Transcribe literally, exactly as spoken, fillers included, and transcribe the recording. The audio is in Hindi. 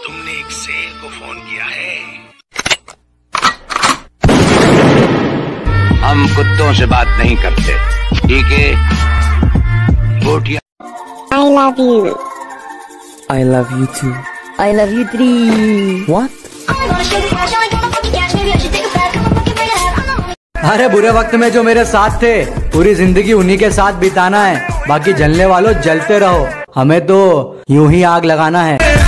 तुमने एक शेर को फोन किया है? हम कुत्तों से बात नहीं करते, ठीक है? गोटिया। I love you. I love you too. I love you three. What? अरे बुरे वक्त में जो मेरे साथ थे, पूरी जिंदगी उन्हीं के साथ बिताना है। बाकी जलने वालों जलते रहो, हमें तो यूं ही आग लगाना है।